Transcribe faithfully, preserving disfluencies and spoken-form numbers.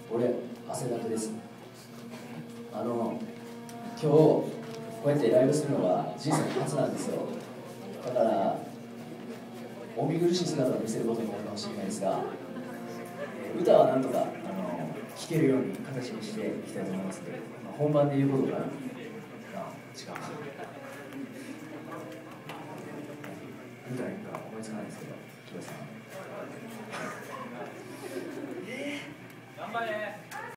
俺、汗だくです。あの、今日、こうやってライブするのが人生初なんですよ。だから、お見苦しい姿を見せることになるかもしれないですが、歌はなんとかあの聴けるように形にしていきたいと思いますので、まあ、本番で言うことかな、あ、違う。みたいな思いつかないですけど、木戸さん。 頑張れ。